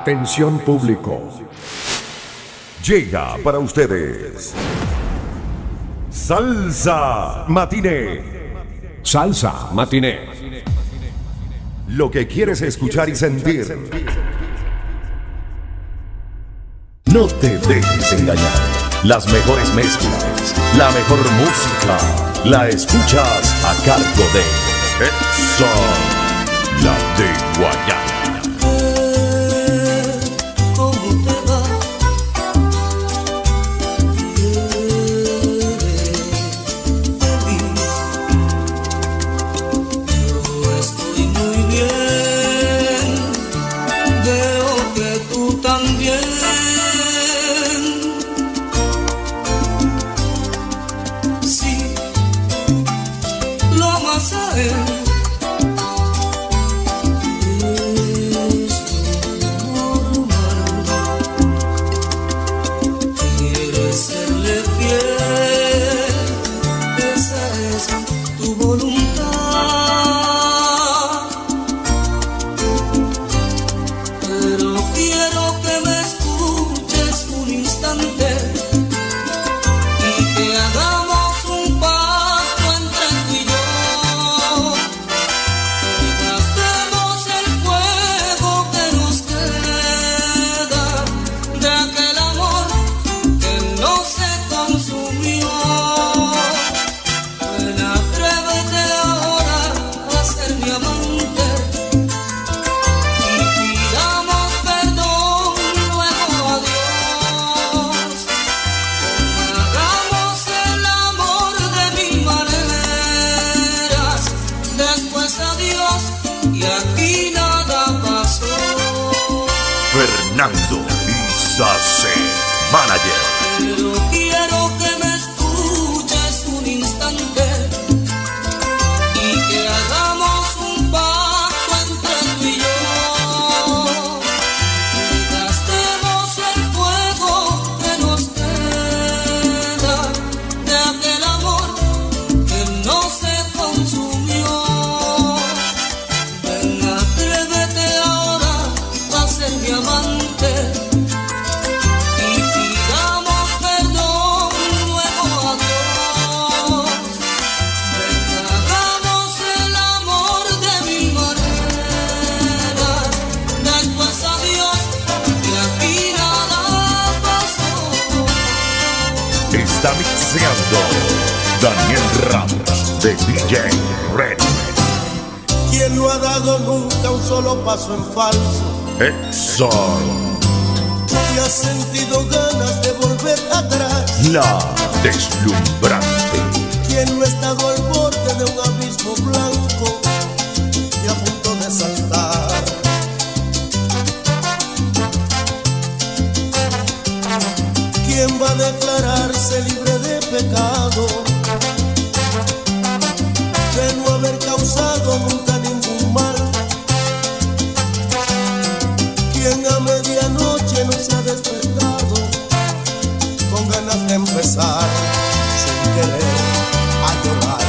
Atención público. Llega para ustedes Salsa Matiné. Salsa Matiné. Lo que quieres escuchar y sentir. No te dejes engañar. Las mejores mezclas, la mejor música, la escuchas a cargo de Edson, la de Guayana. Fernando Isace, manager. Pero quiero que me escuches un instante y que hagamos un pacto entre tú y yo. Que gastemos el fuego que nos queda de aquel amor que no se consumió. Ven, atrévete ahora a ser mi amante. Está mixeando Daniel Ramos de DJ Red. ¿Quién no ha dado nunca un solo paso en falso? Edson, ¿y has sentido ganas de volver atrás? la deslumbrante. ¿Quién no ha estado al borde de un abismo blanco y a punto de saltar? ¿Quién va a declararse libre de pecado, de no haber causado nunca ningún mal? ¿Quién a medianoche no se ha despertado con ganas de empezar sin querer a llorar?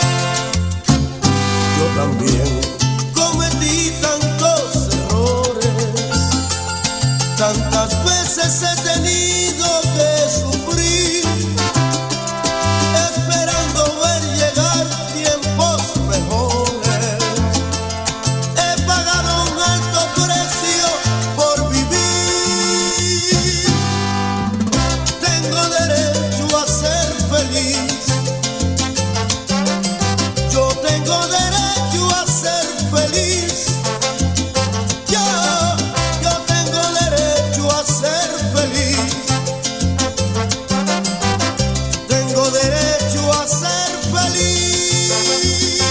Yo también cometí tantos errores, tantas veces he tenido que sufrir, esperando ver llegar tiempos mejores. He pagado un alto precio por vivir. Tengo derecho a ser feliz. Yo tengo derecho a ser feliz. Yo tengo derecho a ser feliz. Tengo derecho a ser feliz.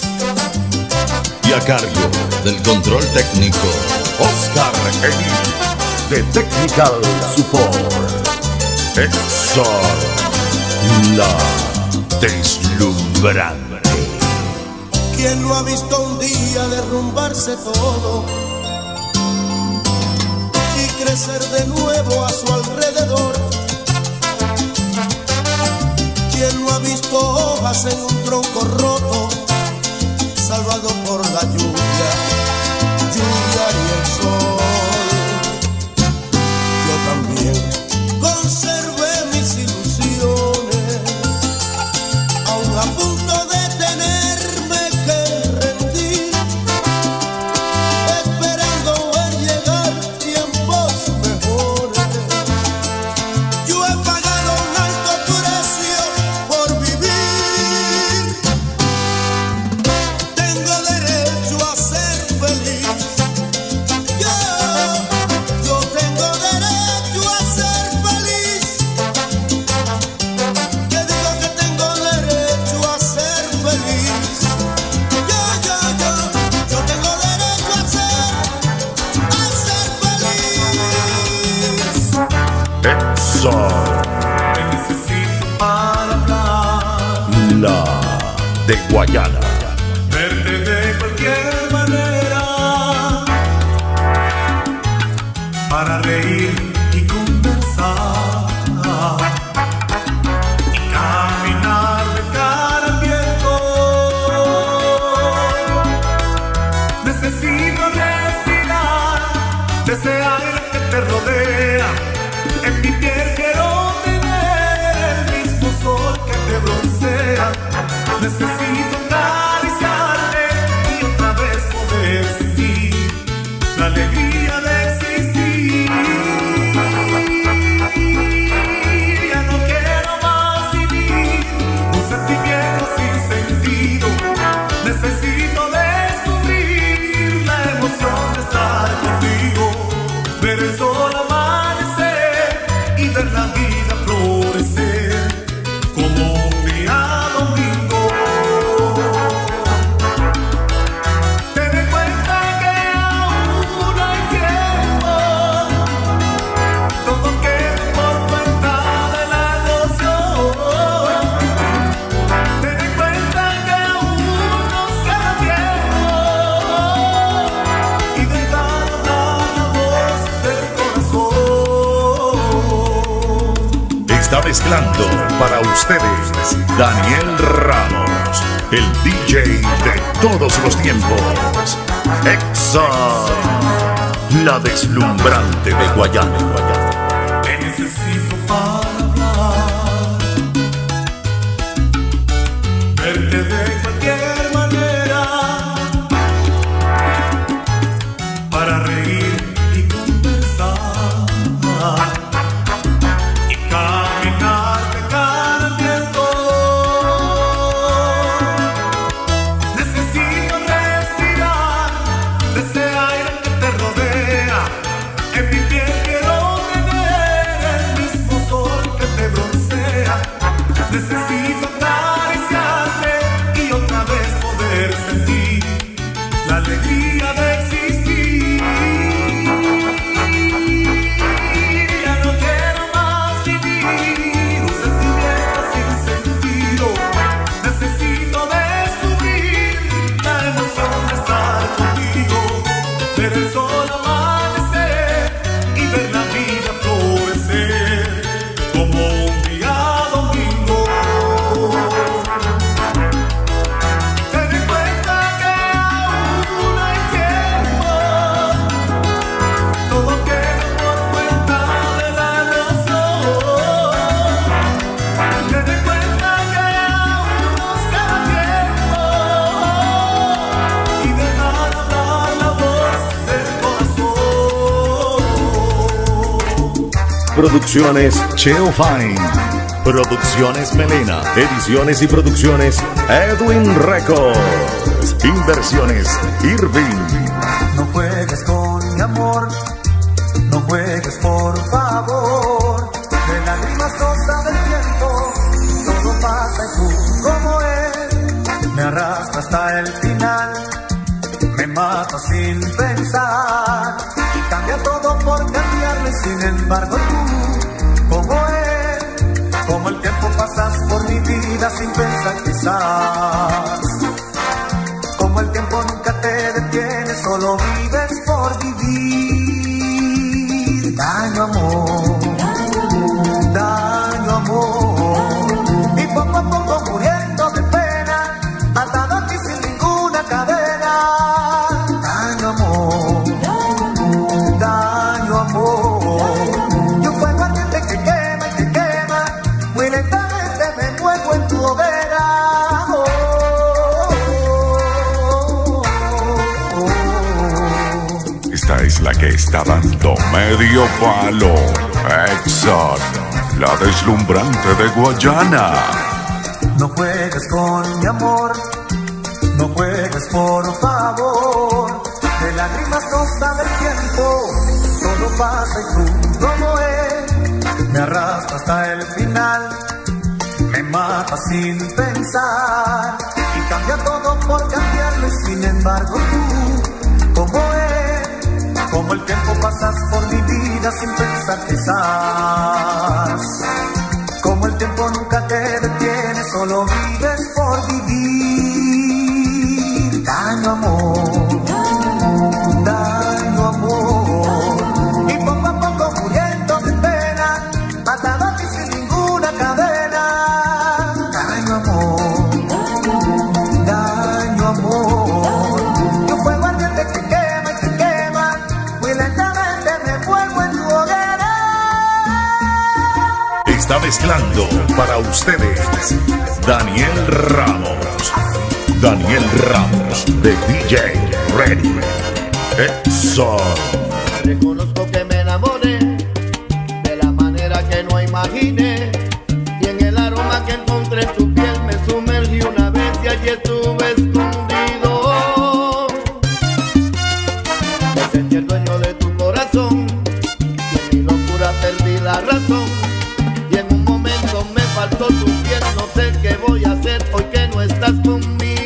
Y a cargo del control técnico, Oscar Emil de Technical Support. Edson, la deslumbrante. ¿Quién no ha visto un día derrumbarse todo y crecer de nuevo a su alrededor? ¿Quién no ha visto hojas en un tronco roto, salvado por la lluvia y el sol? Exxon. Te necesito para hablar. La de Guayana. Verte de cualquier manera, para reír y conversar, y caminar de cara al viento. Necesito respirar de ese aire que te rodea. En mi piel quiero tener el mismo sol que te broncea. Necesito acariciarte y otra vez poder sentir la alegría de existir. Ya no quiero más vivir un sentimiento sin sentido. Necesito descubrir la emoción de estar contigo, ver el sol amanecer y ver la vida florecer como un día domingo. Ten en cuenta que aún hay tiempo, todo queda por cuenta de la emoción. Ten en cuenta que aún nos queda tiempo y dejar hablar la voz del corazón. Está mezclando para ustedes Daniel Ramos, el DJ de todos los tiempos. Exxon, la deslumbrante de Guayana. Te necesito para hablar, verte de cualquier manera, para reír y conversar, y caminar de cara al viento. Necesito respirar de ese aire que te rodea. En mi piel quiero tener el mismo sol que te broncea. Necesito acariciarte y otra vez poder sentir la alegría de existir. Ya no quiero más vivir un sentimiento sin sentido. Necesito descubrir la emoción de estar contigo, ver el sol amanecer y ver la vida florecer como un día domingo. Ten en cuenta que aún hay tiempo, todo queda por cuenta de la emoción. Ten en cuenta que aún nos queda tiempo y dejar hablar la voz del corazón. Producciones Cheo Fine. Producciones Melena. Ediciones y producciones Edwin Records. Inversiones Irving. No juegues con mi amor, no juegues por favor. De lágrimas cosa del tiempo, todo pasa y tú como él me arrastra hasta el final, me mata sin pensar y cambia todo por cambiarme. Sin embargo tú como él, como el tiempo pasas por mi vida sin pensar quizás. Como el tiempo nunca te detiene, solo vives por vivir. Daño amor, daño amor. Y poco a poco muriendo de pena, atado a ti sin ninguna cadena. Daño amor, daño amor. Y un fuego ardiente que quema y que quema, muy lentamente me muevo en tu hoguera. Esta es la que está dando medio palo. Exxon, la deslumbrante de Guayana. No juegues con mi amor, no juegues por favor. De lágrimas cosa del tiempo, todo pasa y tú como él me arrastra hasta el final, me mata sin pensar y cambia todo por cambiarlo. Y sin embargo tú como él, como el tiempo pasas por mi vida sin pensar quizás. mezclando para ustedes Daniel Ramos. Daniel Ramos de DJ Ready. Eso. Reconozco que me enamoré de la manera que no imaginé, y en el aroma que encontré en tu piel me sumergí una vez y allí estuve escondido. Me sentí el dueño de tu corazón y en mi locura perdí la razón, y en un momento me faltó tu piel. No sé qué voy a hacer hoy que no estás conmigo.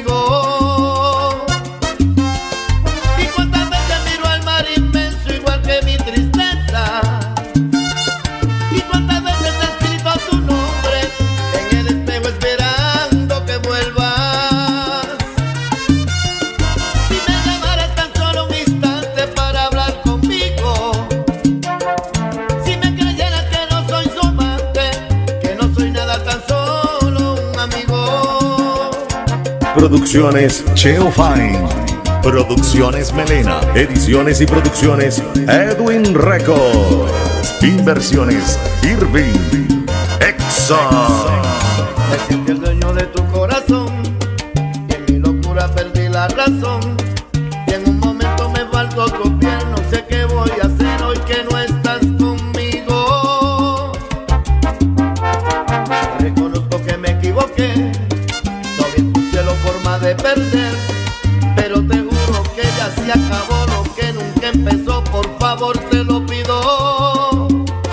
Producciones Cheo Fine, Producciones Melena, Ediciones y Producciones Edwin Records, Inversiones Irving, Exxon. Me sentí el dueño de tu corazón y en mi locura perdí la razón, y en un momento me faltó tu piel. No sé qué voy a hacer hoy que no estás conmigo. Reconozco que me equivoqué, forma de perder, pero te juro que ya se acabó lo que nunca empezó. Por favor te lo pido.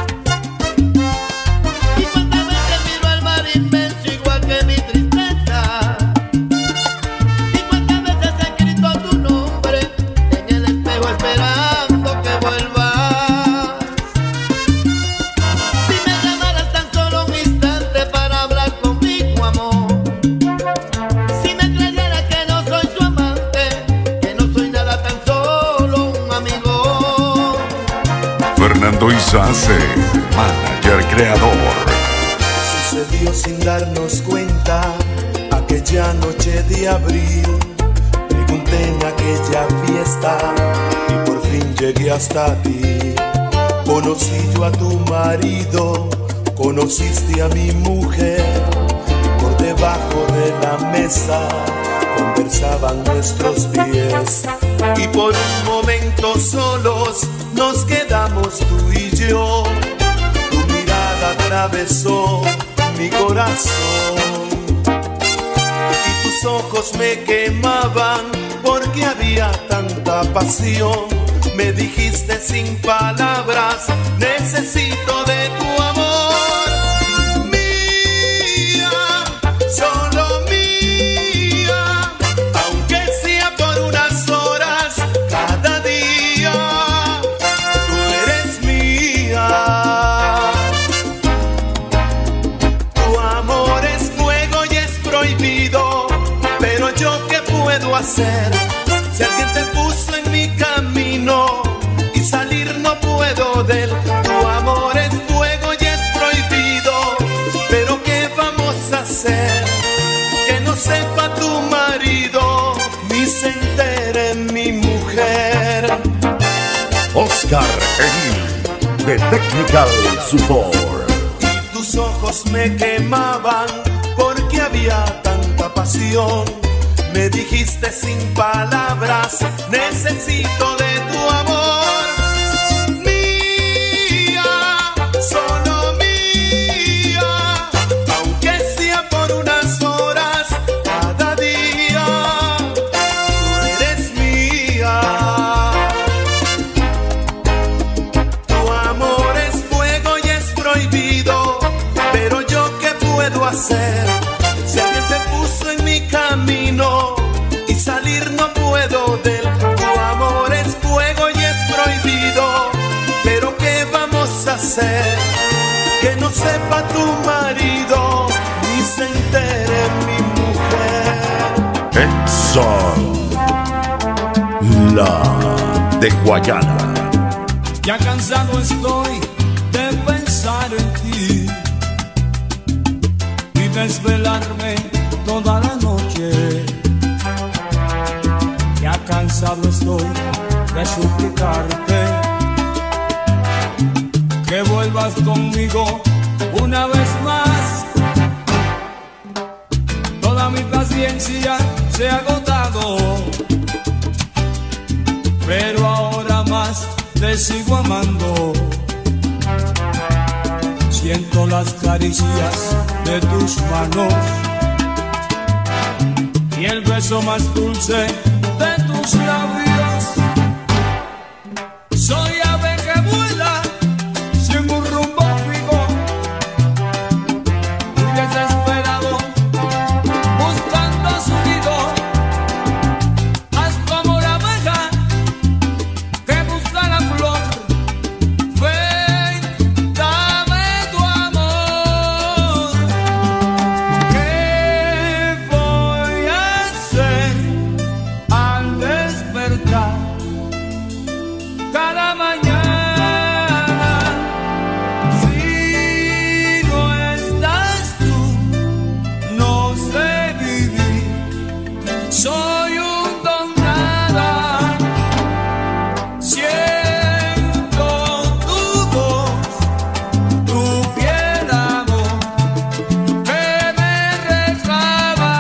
Y cuántas veces miro al mar inmenso igual que mi tristeza, y cuántas veces he escrito tu nombre en el espejo esperando que vuelvas. Si me llamaras tan solo un instante para hablar conmigo, amor, Fernando Isace, manager creador. Sucedió sin darnos cuenta aquella noche de abril. Pregunté en aquella fiesta y por fin llegué hasta ti. Conocí yo a tu marido, conociste a mi mujer. Por debajo de la mesa conversaban nuestros pies, y por un momento solos nos quedamos tú y yo. Tu mirada atravesó mi corazón y tus ojos me quemaban porque había tanta pasión. Me dijiste sin palabras, necesito de tu amor. Mía, solo mía, aunque sea por unas horas cada día. Tú eres mía. Tu amor es fuego y es prohibido, pero yo qué puedo hacer si alguien te puso en mi camino y salir no puedo de él. Tu amor es fuego y es prohibido, pero ¿qué vamos a hacer? Que no sepa tu marido ni se entere mi mujer. Oscar Egil, de Technical Support. Y tus ojos me quemaban porque había tanta pasión. Me dijiste sin palabras, necesito de tu amor. Mía, solo mía, aunque sea por unas horas cada día. Tú eres mía. Tu amor es fuego y es prohibido, pero yo qué puedo hacer si alguien te puso en mi camino y salir no puedo de él. Tu amor es fuego y es prohibido, pero ¿qué vamos a hacer? Que no sepa tu marido ni se entere mi mujer. Exxon, la de Guayana. Ya cansado estoy de pensar en ti y desvelarme toda la noche. Ya cansado estoy de suplicarte que vuelvas conmigo una vez más. Toda mi paciencia se ha agotado, pero ahora más te sigo amando. Siento las caricias de tus manos y el beso más dulce de tus labios. Soy ave que vuela sin un rumbo fijo, muy desesperado buscando su nido. Haz como la abeja que busca la flor. Ven, dame tu amor. ¿Qué voy a hacer al despertar cada mañana? Si no estás tú, no sé vivir. Soy un don nada. Siento tu voz, tu piel, amor, que me reclama.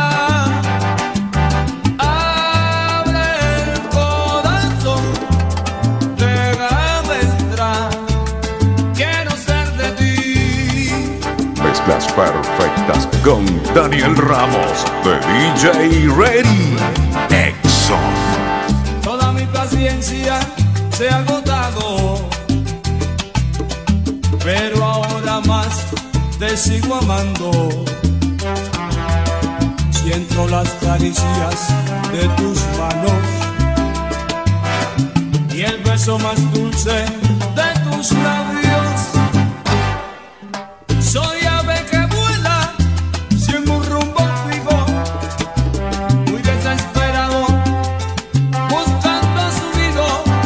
Abre el corazón, déjame entrar. Quiero ser de ti. Mezclas perfectas con Daniel Ramos de DJ Ready. Exxon. Toda mi paciencia se ha agotado, pero ahora más te sigo amando. Siento las caricias de tus manos y el beso más dulce de tus labios. Soy ave que vuela sin un rumbo fijo, muy desesperado buscando su nido.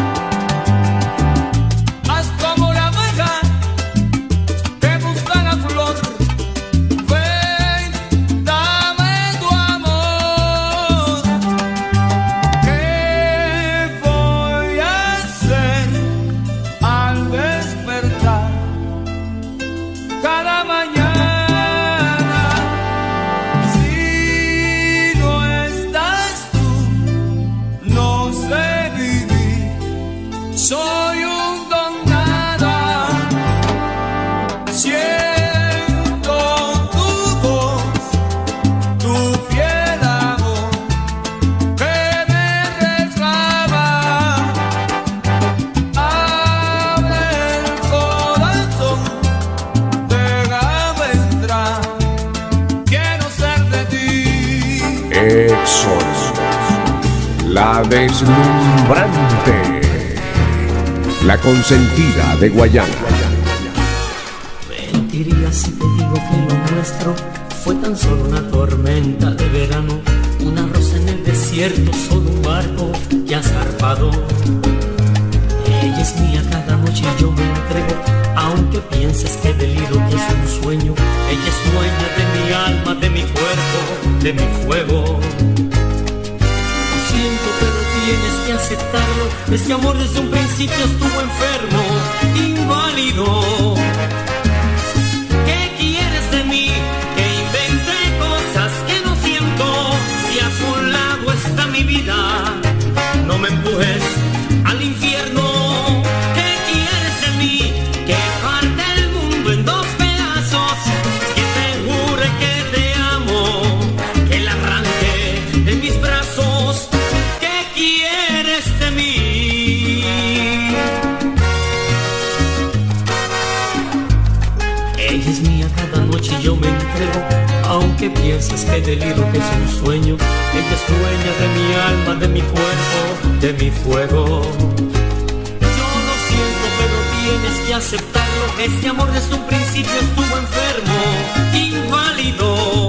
Haz como la abeja que busca la flor. Ven, dame tu amor. ¿Qué voy a hacer al despertar cada mañana? Si no estás tú, no sé vivir. Soy un don nada. Siento tu voz, tu piel, amor, que me reclama. Abre el corazón, déjame entrar. Quiero ser de ti. Exxon. La deslumbrante. La consentida de Guayana. Mentiría si te digo que lo nuestro fue tan solo una tormenta de verano, una rosa en el desierto, solo un barco que ha zarpado. Ella es mía cada noche y yo me entrego, aunque pienses que deliro, que es un sueño. Ella es dueña de mi alma, de mi cuerpo, de mi fuego. Lo siento, pero tienes que aceptarlo. Este amor desde un principio estuvo enfermo, inválido. ¿Qué quieres de mí? Que invente cosas que no siento. Si a su lado está mi vida, no me empujes al infierno. ¿Qué quieres de mí? Que parte el mundo en dos pedazos. Que te jure que te amo, que la arranque de mis brazos. ¿Qué quieres de mí? Ella es mía cada noche y yo me entrego, aunque pienses que deliro, que es un sueño. Ella es dueña de mi alma, de mi cuerpo, de mi fuego. Yo lo siento, pero tienes que aceptarlo. Este amor desde un principio estuvo enfermo, inválido.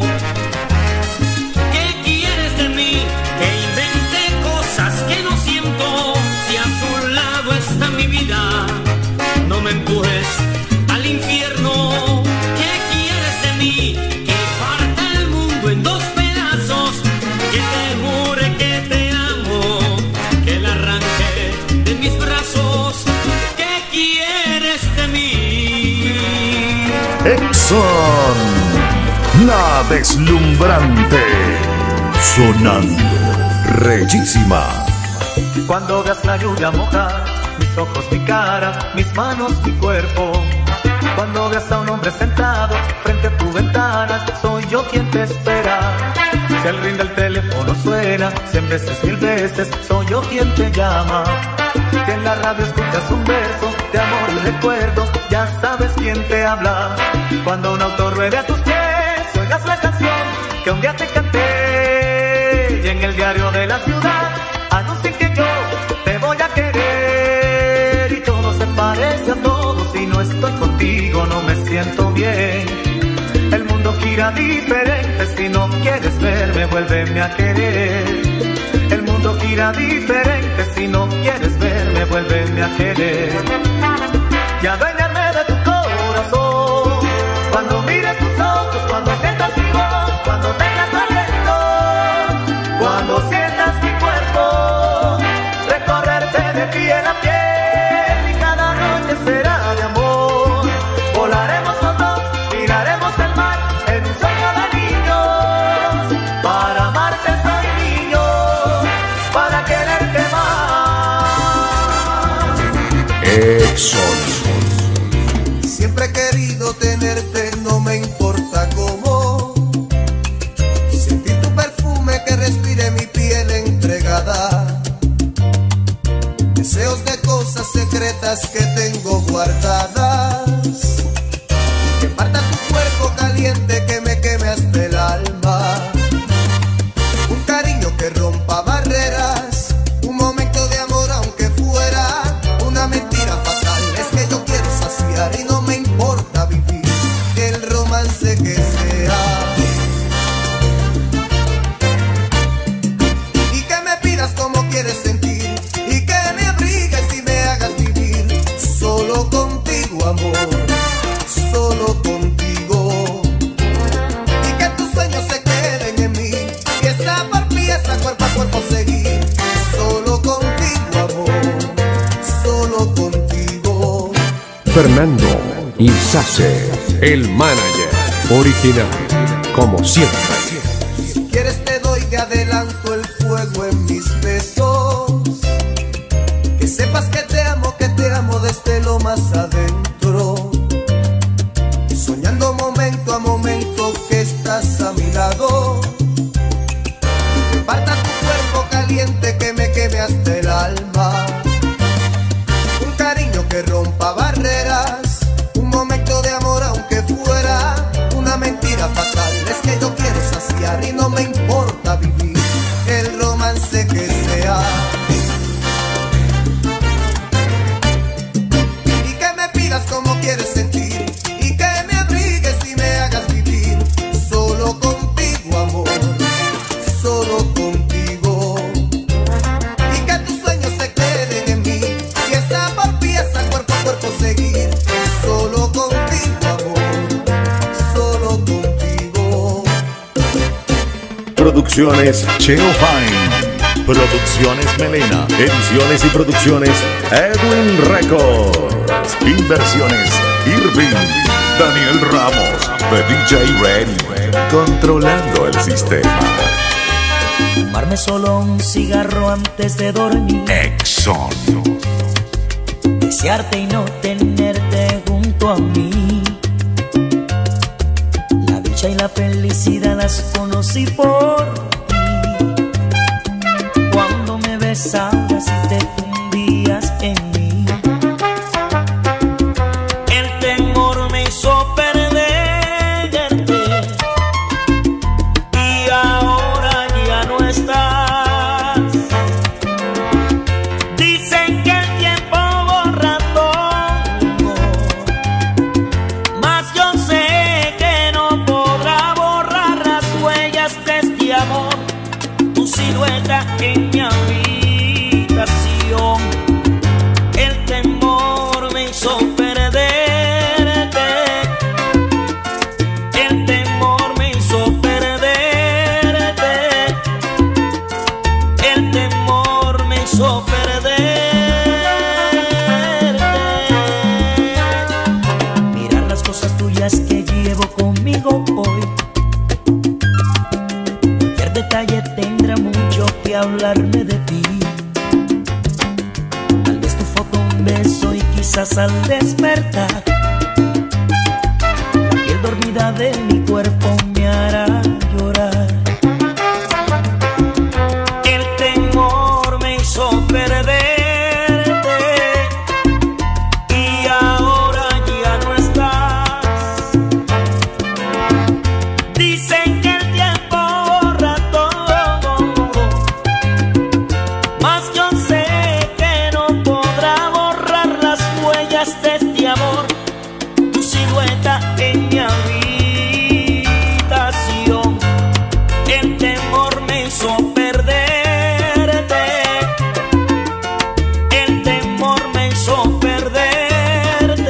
¿Qué quieres de mí? Que invente cosas que no siento. Si a su lado está mi vida, no me empujes al infierno. ¿Qué quieres de mí? Que parta el mundo en dos pedazos. Que te jure que te amo, que la arranque de mis brazos. ¿Qué quieres de mí? Exxon. Exxon, la deslumbrante, sonando rechísima. Cuando veas la lluvia mojar mis ojos, mi cara, mis manos, mi cuerpo. Cuando veas a un hombre sentado frente a tu ventana, soy yo quien te espera. Si al ring del teléfono suena 100 veces, 1000 veces, soy yo quien te llama. Si en la radio escuchas un verso de amor y recuerdo, ya sabes quién te habla. Cuando un auto ruede a tus pies, oigas la canción que un día te canté. Y en el diario de la ciudad anuncien que yo te voy a querer. Y todo se parece a todo, si no estoy contigo no me siento bien. El mundo gira diferente, si no quieres verme, vuélveme a querer. El mundo gira diferente, si no quieres verme, vuélveme a querer. Y aduéñame de tu corazón, cuando mires tus ojos, cuando sientas mi voz, cuando tengas aliento, cuando sientas mi cuerpo, recorrerte de piel a piel, y cada noche será de amor. Volaremos los dos, miraremos el mar en un sueño de niños. Para amarte soy niño, para quererte más. Exxon. Siempre he querido tenerte, no me importa cómo. Sentir tu perfume que respire mi piel entregada. Deseos de cosas secretas que tengo guardadas. Que parta tu cuerpo caliente, que me queme hasta el alma. Un cariño que rompa barreras, un momento de amor aunque fuera una mentira fatal. Es que yo quiero saciar y no me importa vivir el romance que sea. Y que me pidas como quieres sentir, y que me abrigues y me hagas vivir solo contigo, amor, solo contigo. Y que tus sueños se queden en mí, pieza por pieza, cuerpo a cuerpo seguir solo contigo, amor, solo contigo. Fernando Insace, el manager original, como siempre. Si quieres te doy de adelanto el fuego en mis besos. Que sepas que te amo desde lo más adentro. Soñando momento a momento que estás a mi lado. Que parta tu cuerpo caliente, que me queme hasta el alma. Un cariño que rompa barreras, un momento de amor aunque fuera una mentira fatal. Es que yo quiero saciar y no me importa vivir el romance que sea. Y que me pidas como quieres sentir, y que me abrigues y me hagas vivir solo contigo, amor, solo contigo. Y que tus sueños se queden en mí, pieza por pieza, cuerpo a cuerpo seguir solo contigo, amor, solo contigo. Producciones Cheo Fine, Producciones Melena, Ediciones y Producciones Edwin Records, Inversiones Irving, Daniel Ramos, The DJ Ready, controlando el sistema. Fumarme solo un cigarro antes de dormir, Exxon. desearte y no tenerte junto a mí. La dicha y la felicidad las conocí por ti. Cuando me besabas y te fundías en mí, el temor me hizo perderte y ahora ya no estás. Dicen que el tiempo borra todo, mas yo sé que no podrá borrar las huellas de este amor. promesas al despertar. La piel dormida de mi cuerpo me hará llorar. El temor me hizo perderte y ahora ya no estás. Dicen que el tiempo borra todo, mas yo sé que no podrá borrar las huellas de este amor. Tu silueta en mi habitación. El temor me hizo perderte. El temor me hizo perderte.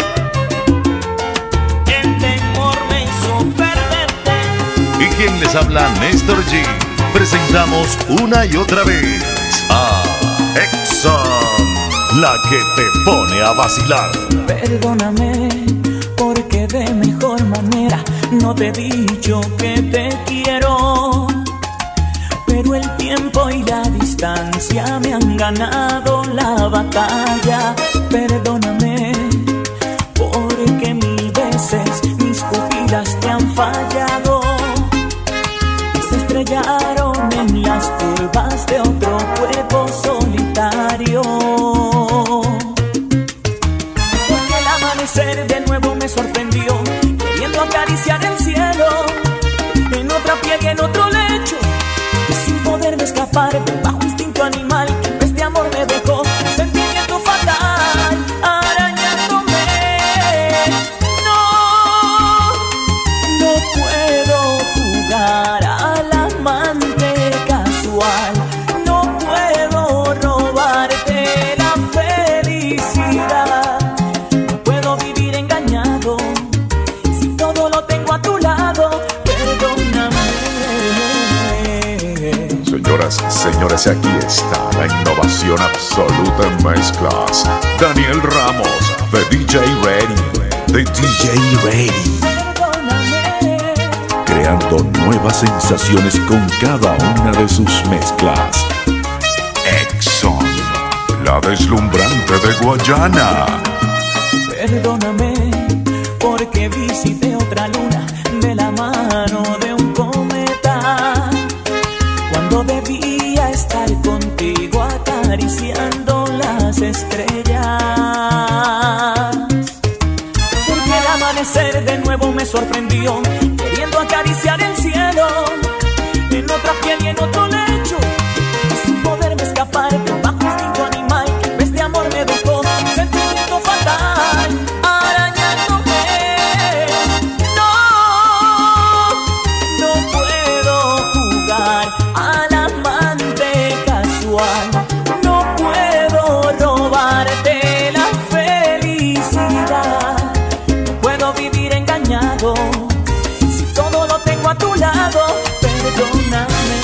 El temor me hizo perderte. Y quien les habla, Néstor G. Presentamos una y otra vez a Exxon, la que te pone a vacilar. Perdóname porque de mejor manera no te he dicho que te quiero, pero el tiempo y la distancia me han ganado la batalla. Perdóname porque mil veces mis pupilas te han fallado y se estrellaron en las curvas de otro cuerpo solitario. De nuevo me sorprendió, queriendo acariciar el cielo, en otra piel y en otro lecho, y sin poderme escapar del bajo instinto animal que este amor me dejó. Un sentimiento fatal arañándome. No puedo jugar al amante casual. No puedo robarte la felicidad. Si todo lo tengo a tu lado, perdóname. Señoras y señores, aquí está la innovación absoluta en mezclas. Daniel Ramos, de DJ Ready, de DJ Ready. Perdóname. Creando nuevas sensaciones con cada una de sus mezclas. Exxon, la deslumbrante de Guayana. Perdóname porque visité otra luna de la mano de un cometa, cuando debía estar contigo acariciando las estrellas. Porque el amanecer de nuevo me sorprendió, queriendo acariciar el cielo, en otra piel y en otro lecho, y sin poderme escapar del bajo instinto animal que este amor me dejó. Un sentimiento fatal arañándome. No puedo jugar al amante casual. No puedo robarte la felicidad. No puedo vivir engañado si todo lo tengo a tu lado. Perdóname.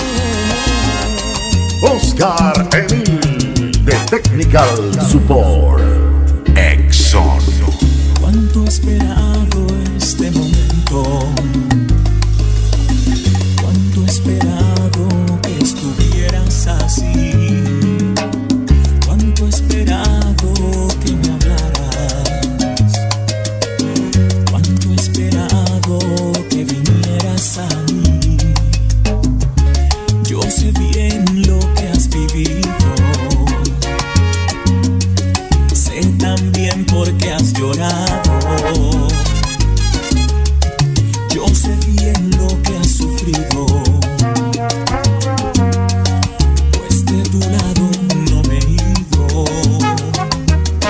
Oscar Emil, de Technical Support. Exxon. Cuánto he esperado este momento, cuánto he esperado que estuvieras así, cuánto he esperado que me hablaras, cuánto he esperado que vinieras a mí. Yo sé bien lo que has vivido, sé también por qué has llorado. Yo sé bien lo que has sufrido, pues de tu lado no me he ido.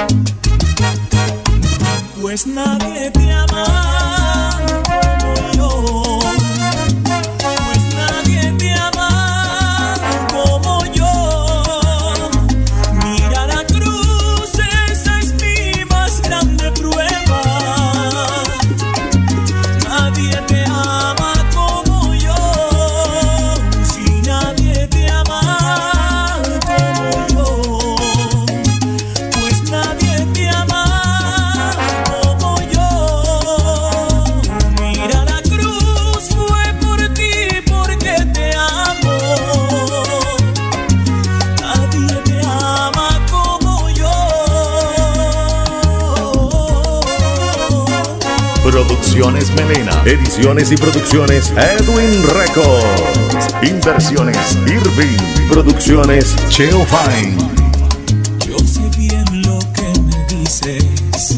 Producciones Melena. Ediciones y producciones Edwin Records. Inversiones Irving. Producciones Cheo Fine. Yo sé bien lo que me dices,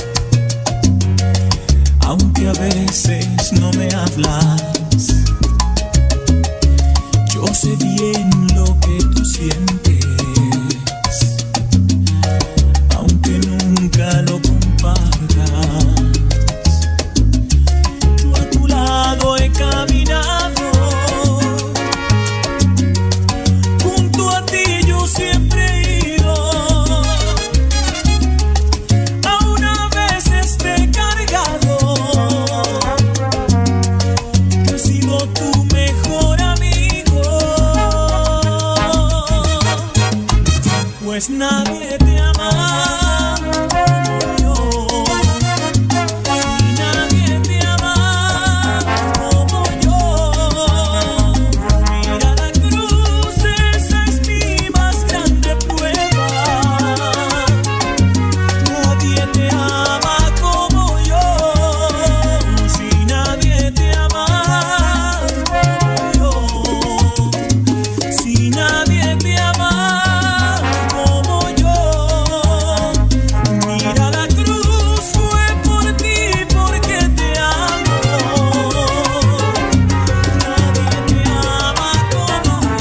aunque a veces no me hablas. Yo sé bien lo que tú sientes, aunque nunca lo compartas. Yo a tu lado he caminado, junto a ti yo siempre he ido. Aún a veces te he cargado, que he sido tu mejor amigo. Pues nadie te ama como yo, y nadie te ama como yo. Mira la cruz, esa es mi más grande prueba. Nadie te ama como yo, si nadie te ama como yo, si nadie te ama como yo. Mira la cruz, fue por ti, porque te amo. Nadie te ama como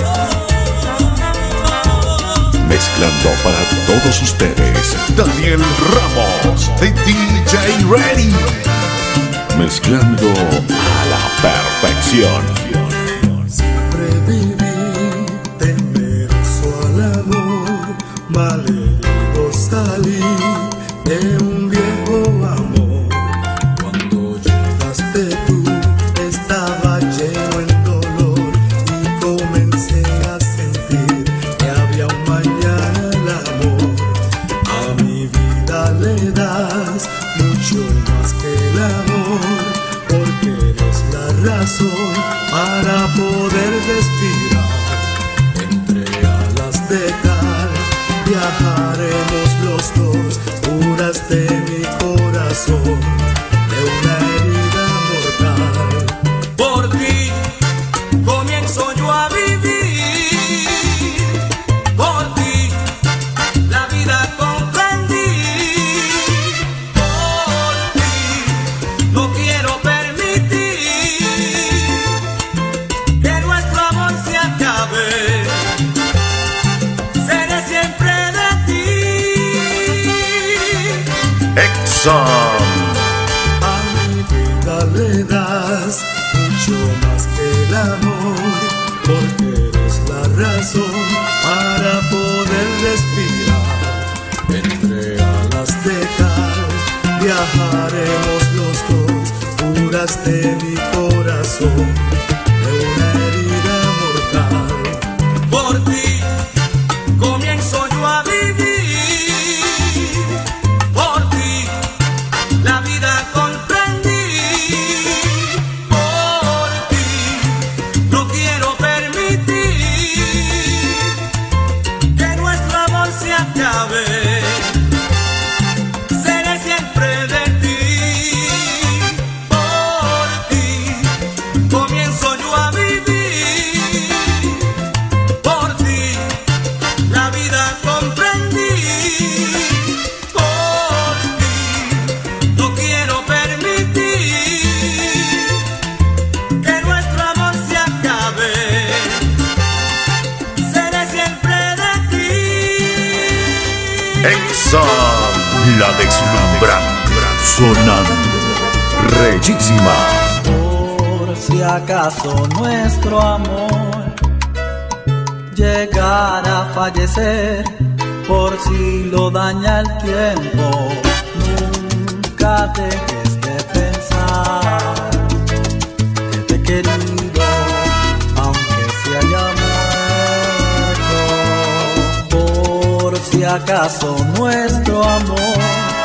yo. Mezclando para todos ustedes, Daniel Ramos de DJ Ready. Mezclando a la perfección. Siempre viví temeroso al amor, malherido salí de un viejo amor. Cuando llegaste tú, estaba lleno en dolor y comencé a sentir que había un mañana al amor. A mi vida le das mucho más que el amor, porque eres la razón para poder respirar. Entre alas de cal viajaremos los dos, curaste mi corazón de una herida mortal. Por ti comienzo yo a vivir, por ti la vida comprendí, por ti no quiero permitir que nuestro amor se acabe, seré siempre de ti. Exxon. A mi vida le das mucho más que el amor, porque eres la razón para poder respirar. Entre alas de cal viajaremos los dos, curaste mi corazón de una herida mortal. Por ti comienzo yo a vivir, por ti la vida comprendí, por ti no quiero permitir que nuestro amor se acabe, seré siempre de ti. Por ti comienzo yo a vivir, por ti la vida comprendí, por ti no quiero permitir que nuestro amor se acabe, seré siempre de ti. Exxon. La deslumbrante. Sonando. Rechísima. Por si acaso nuestro amor llegara a fallecer, por si lo daña el tiempo, nunca dejes de pensar que te he querido, aunque se haya muerto. Por si acaso nuestro amor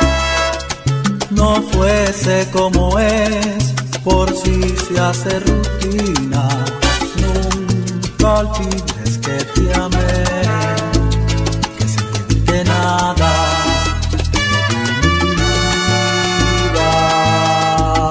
no fuese como es, por si se hace rutina, nunca olvides que te amé, que sin pedirte nada te di mi vida.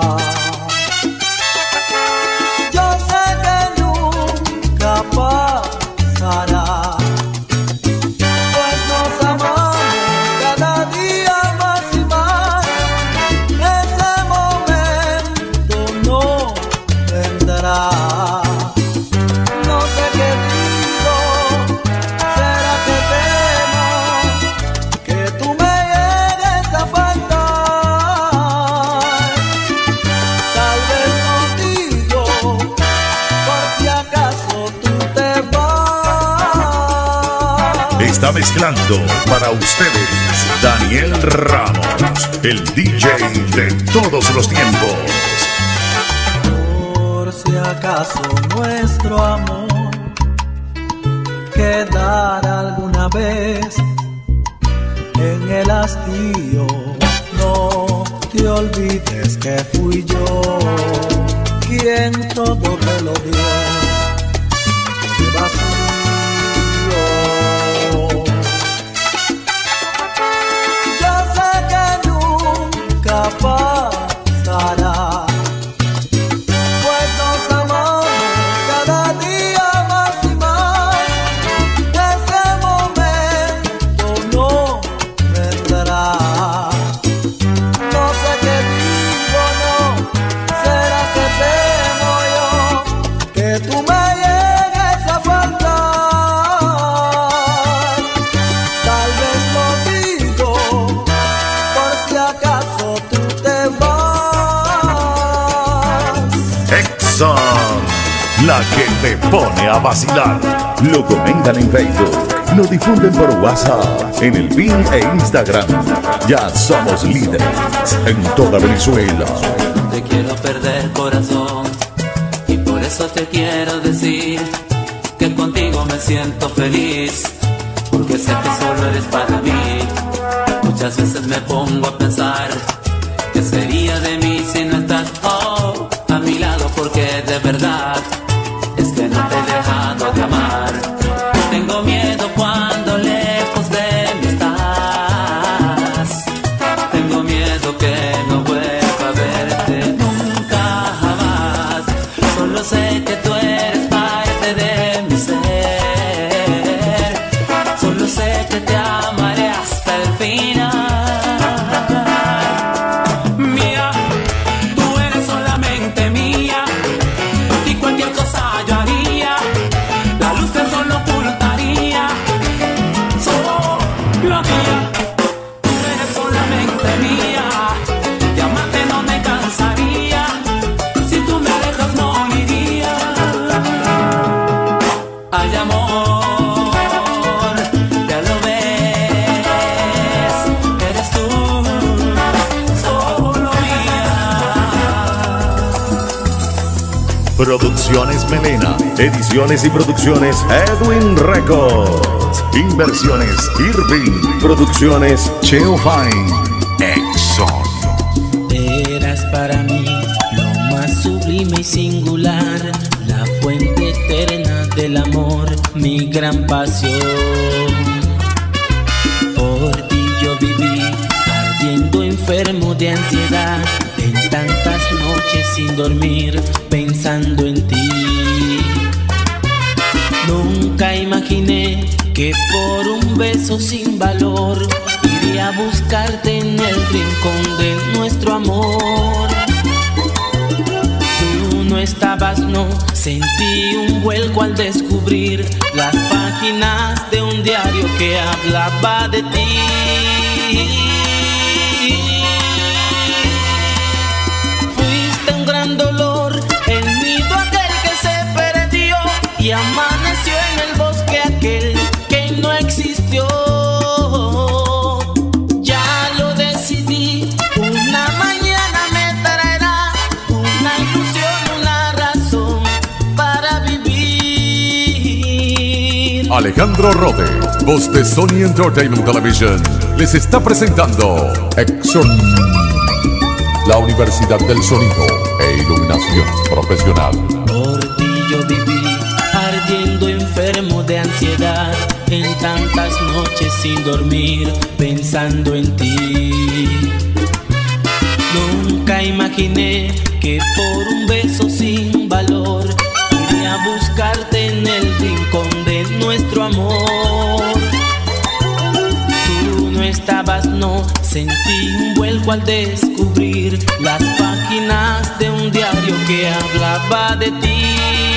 está mezclando para ustedes Daniel Ramos, el DJ de todos los tiempos. Por si acaso nuestro amor quedara alguna vez en el hastío, no te olvides que fui yo quien todo te lo dio. Qué vacío. Yo sé que nunca pasará, pues nos amamos cada día más y más. Ese momento no vendrá. No sé qué digo, no. ¿Será que temo yo que tú me llegues a faltar? Tal vez lo digo por si acaso tú te vas. Exxon, la que te pone a vacilar. Lo comentan en Facebook, lo difunden por WhatsApp, en el PIN e Instagram. Ya somos líderes en toda Venezuela. Te quiero perder, corazón, y por eso te quiero decir que contigo me siento feliz, porque sé que solo eres para mí. Muchas veces me pongo a pensar qué sería de mí si no estás a mi lado, porque de verdad es que no te he dejado de amar. Tengo miedo cuando lejos de mí estás. Tengo miedo que no vuelva a verte nunca jamás. Solo sé que tú eres parte de mi ser. Solo sé que te amaré hasta el final. Mía, tú eres solamente mía, y cualquier cosa yo haría. La luz del sol no ocultaría. Solo mía. Tú eres solamente mía, de amarte no me cansaría. Si tú me dejas moriría. Ay, amor, ya lo ves, eres tú, solo mía. Producciones Melena, ediciones y producciones Edwin Records, inversiones Irving, producciones Cheo Fine. Exxon. Eras para mí lo más sublime y singular, la fuente eterna del amor, mi gran pasión. Por ti yo viví, ardiendo enfermo de ansiedad, en tantas noches sin dormir, pensando en ti. Nunca imaginé que por un beso sin valor iría a buscarte en el rincón de nuestro amor. Tú no estabas, no, sentí un vuelco al descubrir las páginas de un diario que hablaba de ti. Fuiste un gran dolor, el nido aquel que se perdió y amaneció en el bosque aquel que no existió. Ya lo decidí, una mañana me traerá una ilusión, una razón para vivir. Alejandro Rode, voz de Sony Entertainment Television, les está presentando Exxon, la Universidad del Sonido e Iluminación Profesional. Por ti yo viví, ardiendo enfermo de ansiedad, en tantas noches sin dormir, pensando en ti. Nunca imaginé que por un beso sin valor iría a buscarte en el rincón de nuestro amor. Tú no estabas, no, sentí un vuelco al descubrir las páginas de un diario que hablaba de ti.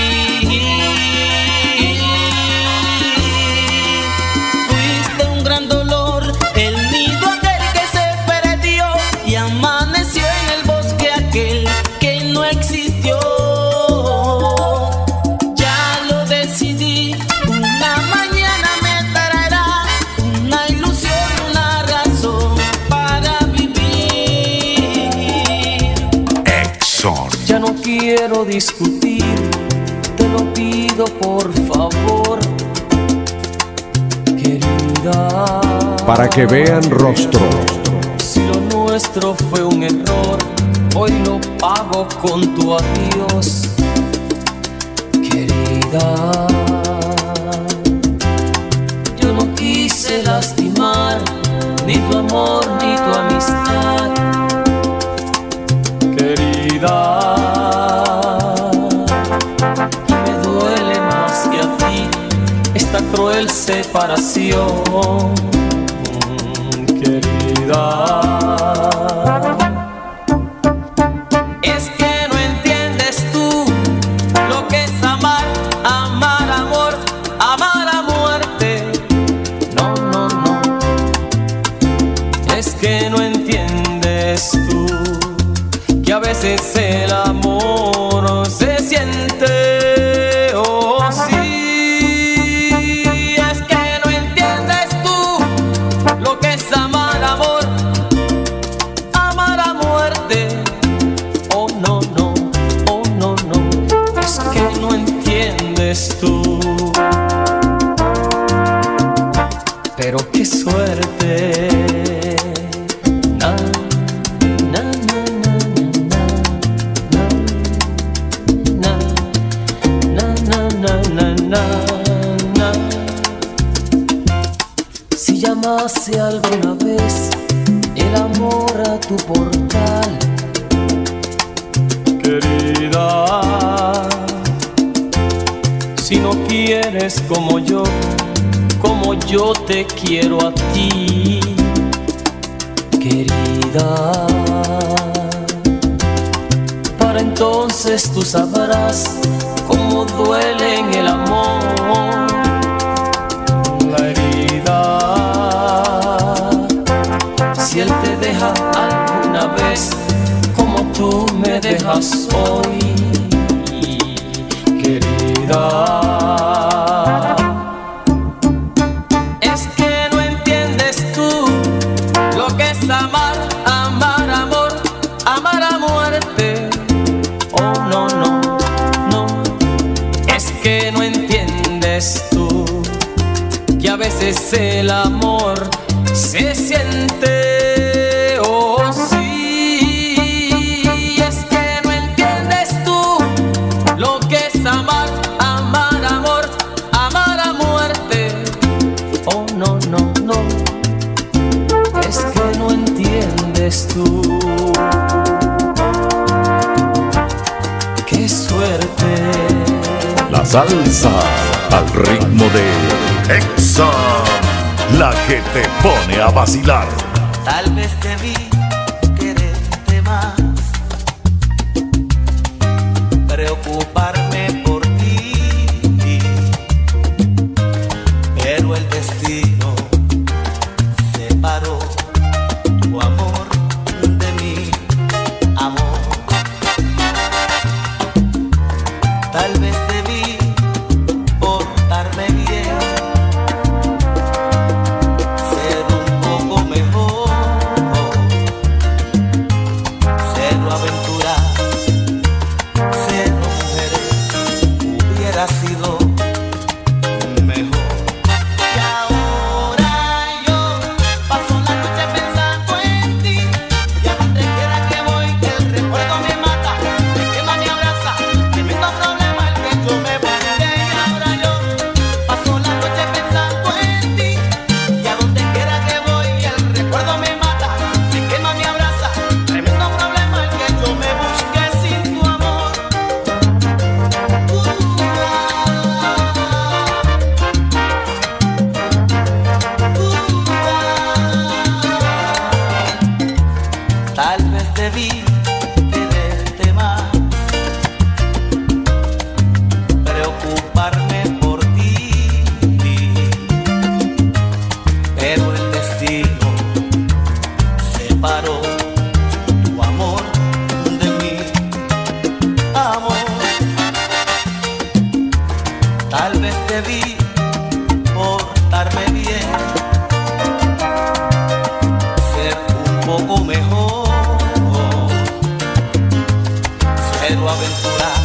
Fuiste un gran dolor, el nido aquel que se perdió y amaneció en el bosque aquel que no existió. Ya lo decidí, una mañana me traerá quiero discutir, te lo pido por favor, querida. Para que vean rostro. Si lo nuestro fue un error, hoy lo pago con tu adiós, querida. Yo no quise lastimar ni tu amor ni tu amistad, querida. Y me duele más que a ti esta cruel separación, querida. Es que no entiendes tú lo que es amar, amar amor, amar a muerte. No, no, no. Es que no entiendes tú que a veces el amor se siente. Oh, sí. Es que no entiendes tú lo que es amar amor, amar a muerte. Oh, no, no, oh, no, no. Es que no entiendes tú. Pero qué suerte. Na, na, na, na, na, na, na, na, na, na. Si llamase alguna vez el amor a tu portal, querida. Si no quieres como yo te quiero a ti, querida. Para entonces tú sabrás cómo duele en el amor la herida. Si él te deja alguna vez como tú me dejas hoy, querida. Es que no entiendes tú lo que es amar, amar amor, amar a muerte. Oh, no, no, no. Es que no entiendes tú que a veces el amor se siente. Oh, sí. Es que no entiendes tú lo que es amar, amar amor, amar a muerte. Oh, no, no, no. Es que no entiendes tú. Qué suerte. La salsa al ritmo de Exa, la que te pone a vacilar. Tal vez debí quererte más, preocuparme por ti, pero el destino separó tu amor de mi amor. Tal vez debí portarme bien, ser un poco mejor, cero aventura, cero mujeres, hubiera sido mejor. Y ahora yo paso la noche pensando en ti, y a donde quiera que voy que el recuerdo me mata, me quema, me abraza, tremendo problema el que yo me busqué. Y ahora yo paso la noche pensando en ti, y a donde quiera que voy el recuerdo me mata, me quema, me abraza, tremendo problema el que yo me busqué sin tu amor. Tal vez debí quererte más, preocuparme por ti, pero el destino separó tu amor de mi amor. Tal vez debí portarme bien, ser un poco mejor, cero aventura,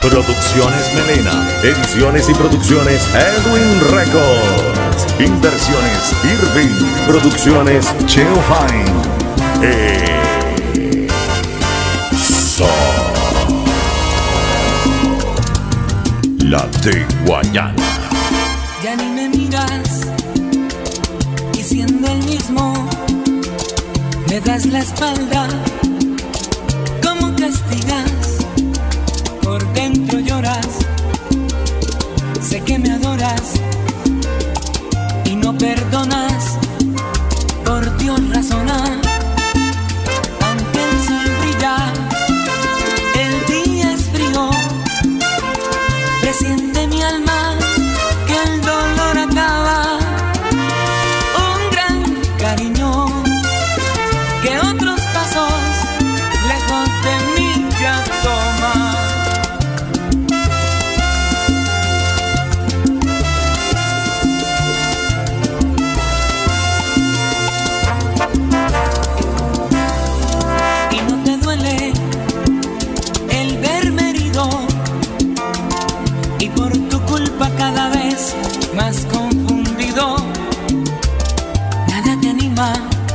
Producciones Melena, ediciones y producciones Edwin Records, inversiones Irving, producciones Cheo Fine. La de Guayana. Ya ni me miras y siendo el mismo me das la espalda. ¿Cómo castigas? Por dentro lloras. Sé que me adoras y no perdonas. Por Dios razona. Aunque el sol brilla, el día es frío. Presiente mi alma que el dolor acaba. Un gran cariño que otros pasos lejos de mí ya toma. Y no te duele el verme herido, y por tu culpa cada vez más confundido. Nada te anima,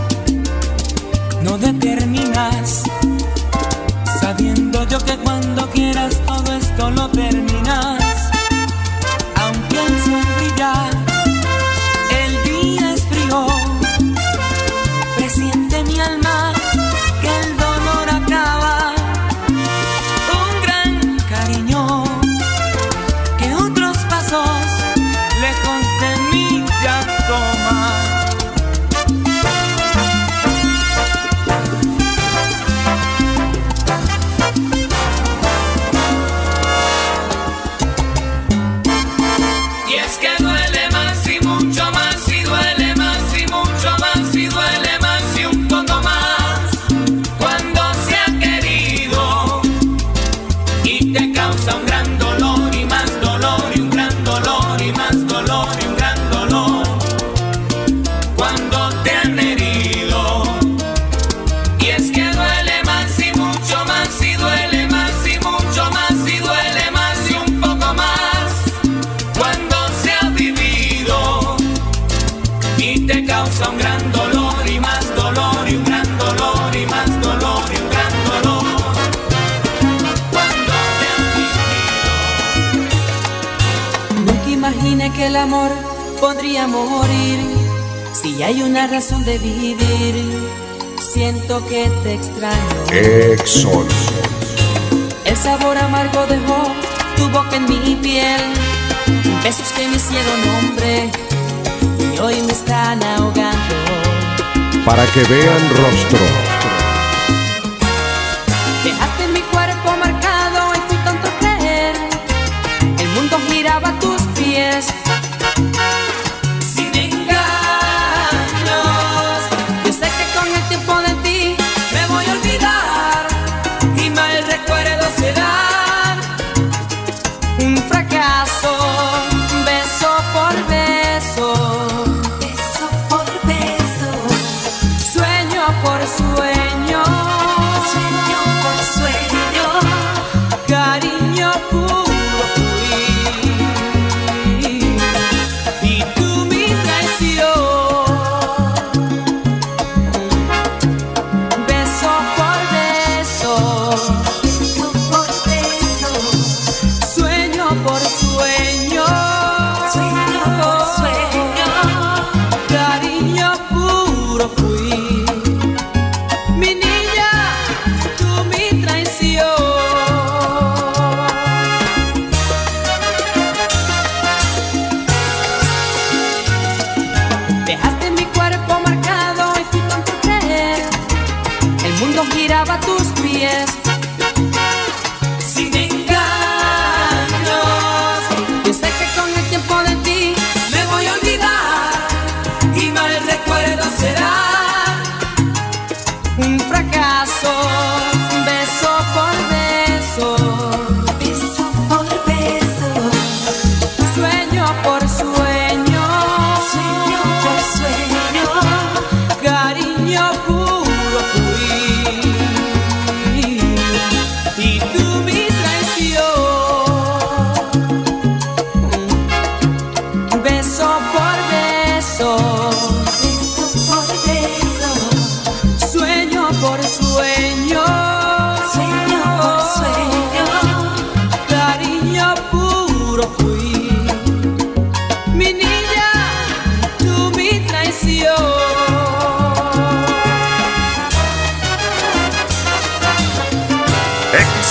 no determinas, sabiendo yo que cuando quieras todo esto lo terminas. Aunque el sol brilla, el día es frío. Presiente mi alma que el dolor acaba. Un gran cariño que otros pasos lejos de mí ya toma. Y es que duele más y mucho más, y duele más y mucho más, y duele más y un poco más cuando se ha querido y te causa un gran dolor y más dolor y un gran dolor y más dolor y un gran dolor cuando te han herido. Y es que duele más y mucho más, y duele más y mucho más, y duele más y un poco más cuando se ha vivido y te causa un gran dolor y más dolor y un gran dolor y más dolor y un gran dolor cuando te han vivido. Nunca imaginé que el amor podría morir. Si hay una razón de vivir, siento que te extraño. Exxon. El sabor amargo dejó tu boca en mi piel. Besos que me hicieron hombre y hoy me están ahogando. Para que vean rostro. Dejaste mi cuerpo marcado en tu tanto creer. El mundo giraba a tus pies. Sin engaños. Yo sé que con el tiempo de ti me voy a olvidar y mal recuerdo será un fracaso. Beso por beso, beso por beso, sueño por sueño.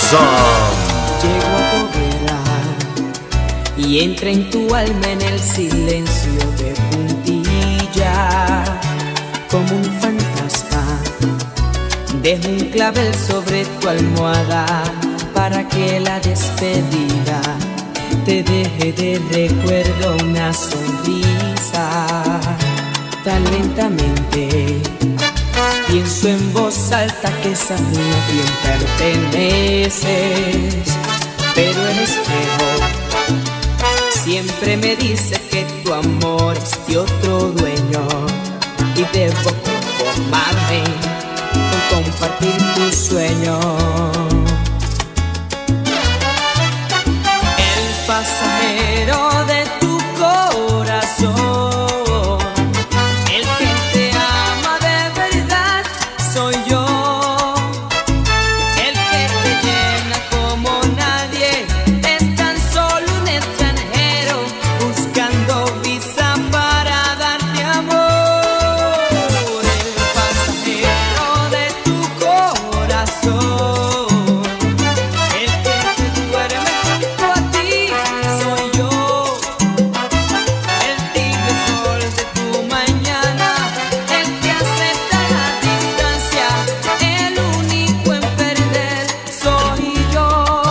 Exxon. Llego a tu vera y entra en tu alma en el silencio de puntilla. Como un fantasma, dejo un clavel sobre tu almohada para que la despedida te deje de recuerdo una sonrisa. Tan lentamente pienso en voz alta que esa niña a quien perteneces, pero el espejo siempre me dice que tu amor es de otro dueño y debo conformarme con compartir tu sueño. El pasajero de tu corazón, el que te ama de verdad soy yo, el que te llena como nadie, es tan solo un extranjero buscando visa para darte amor. El pasajero de tu corazón, el que te duerme junto a ti soy yo, el tibio sol de tu mañana, el que acepta la distancia, el único en perder soy yo.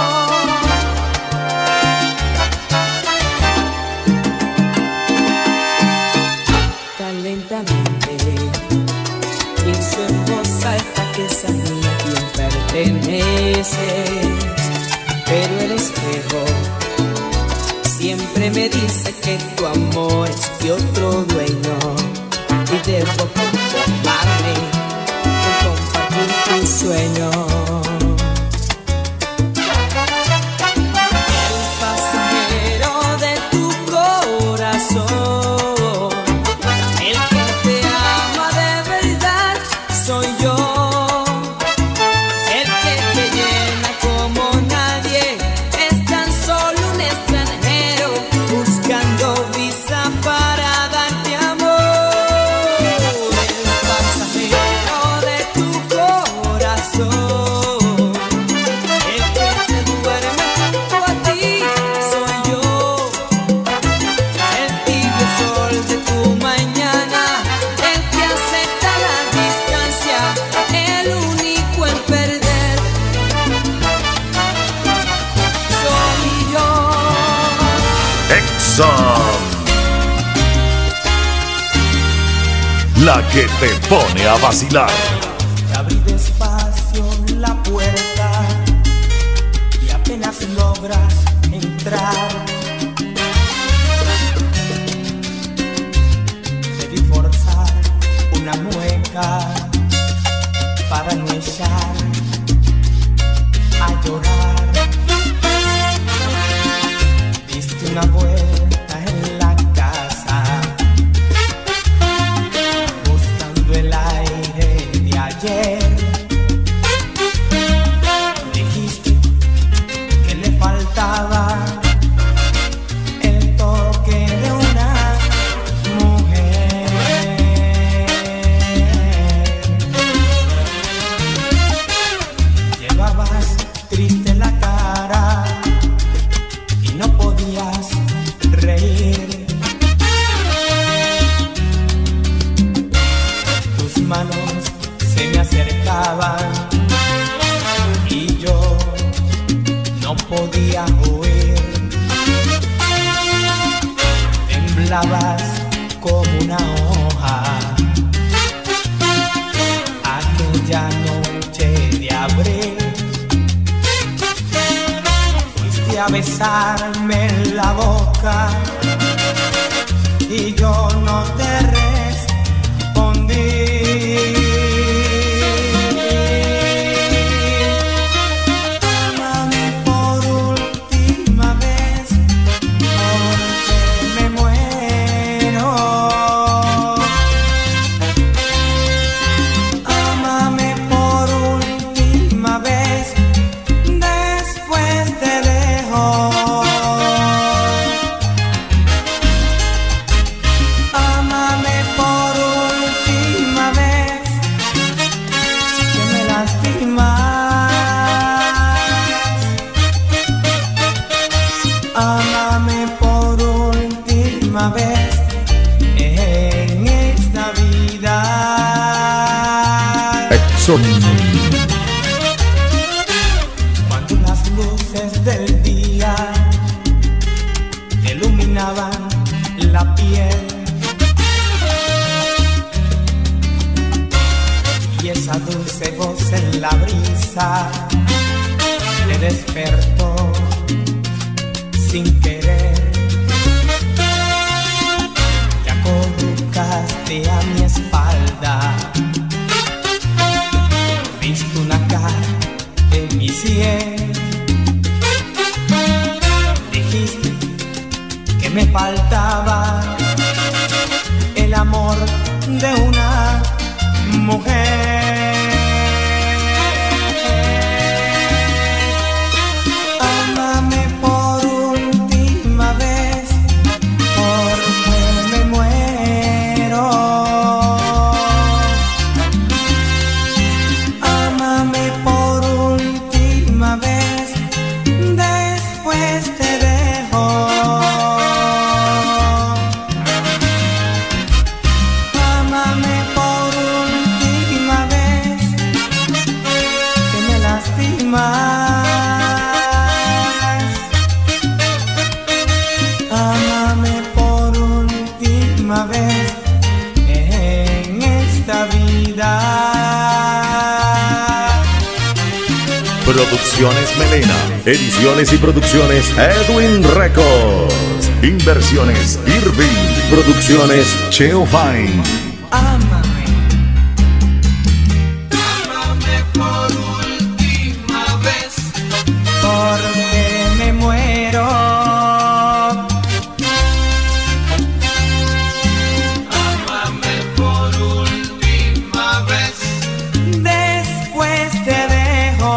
Tan lentamente pienso en voz alta que esa niña a quien perteneces, pero el espejo siempre me dice que tu amor es de otro dueño y debo conformarme con compartir tu sueño. El pasajero de tu corazón, el que te ama de verdad soy yo, el que te llena como nadie, es tan solo un extranjero buscando visa para darte amor. El pasajero de tu corazón, el que te duerme junto a ti soy yo, el tibio sol de tu mañana, el que acepta la distancia, el único en perder soy yo. Exxon. La que te pone a vacilar. Te abrí despacio la puerta y apenas logras entrar. Debí forzar una mueca para no echar a llorar. Diste una vuelta en la casa buscando el aire de ayer. Dijiste que le faltaba el toque de una mujer. Llevabas triste la cara y no podías reír. Tus manos se me acercaban y yo no podía huir. Temblabas como una hoja aquella noche de abril. Fuiste a besarme en la boca y yo no te respondí. Ámame por última vez, porque me muero. Ámame por última vez, después te dejo. Ámame Exxon. Cuando las luces del día iluminaban la piel y esa dulce voz en la brisa te despertó sin querer. Te acurrucaste a mi espalda, viste una cara en mi sien, dijiste que me faltaba el amor de una mujer. Ámame por última vez, porque me muero. Ámame por última vez, después te dejo. Ámame por última vez, que me lastimas. Ámame por última vez en esta vida. Producciones Melena, ediciones y producciones Edwin Records, inversiones Irving, producciones Cheo Fine. Ámame, ámame por última vez, porque me muero. Ámame por última vez, después te dejo.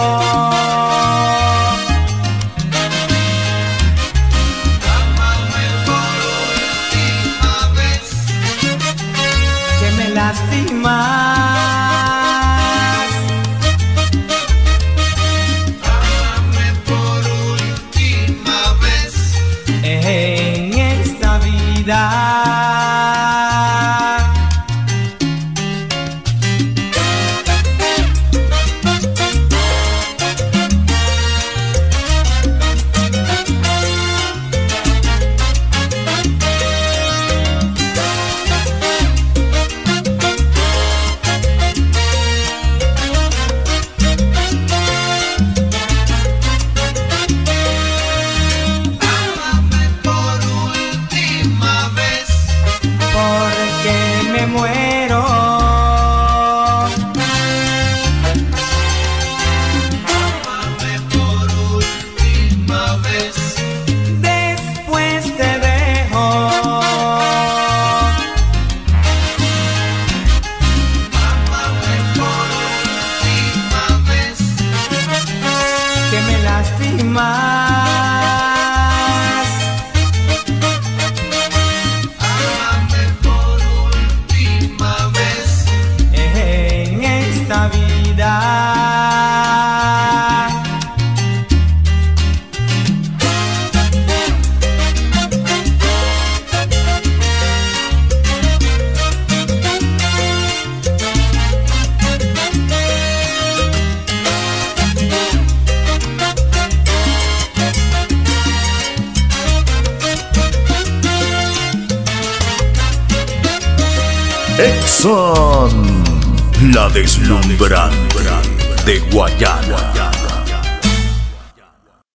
Ámame por última vez, que me lastimas. Ámame por última vez en esta vida. Ámame por última vez, porque me muero. Ámame por última vez, después te dejo. Ámame por última vez, que me lastimas. Ámame por última vez en esta vida. Exxon, la deslumbrante de Guayana.